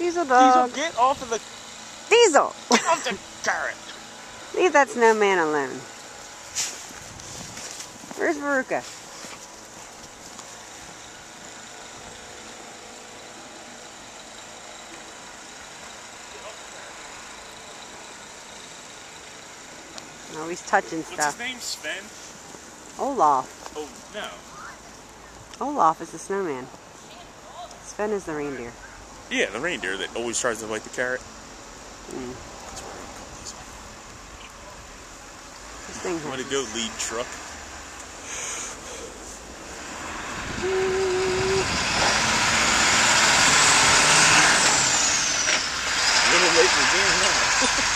Diesel dog. Diesel, get off of the... Diesel! Get off the carrot! Leave that snowman alone. Where's Veruca? Oh, he's touching stuff. What's his name? Sven? Olaf. Oh, no. Olaf is the snowman. Sven is the reindeer. Yeah, the reindeer that always tries to bite the carrot. Mm. That's what we call this one. This thing Way to go, lead truck. A little late for game now.